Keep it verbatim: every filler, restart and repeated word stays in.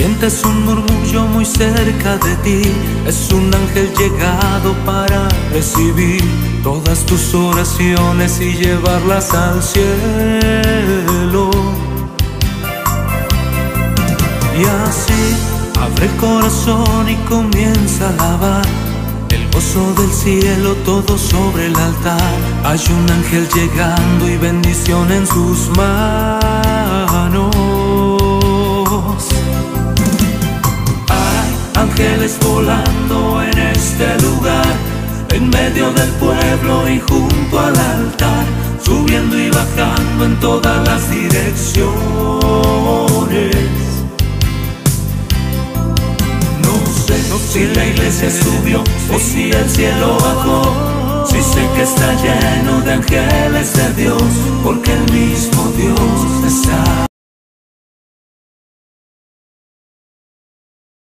Sientes un murmullo muy cerca de ti, es un ángel llegado para recibir todas tus oraciones y llevarlas al cielo. Y así abre el corazón y comienza a alabar el gozo del cielo, todo sobre el altar. Hay un ángel llegando y bendición en sus manos. Ángeles volando en este lugar, en medio del pueblo y junto al altar, subiendo y bajando en todas las direcciones. No sé, no sé si la iglesia subió o si el cielo bajó. Sí sé que está lleno de ángeles de Dios, porque el mismo Dios está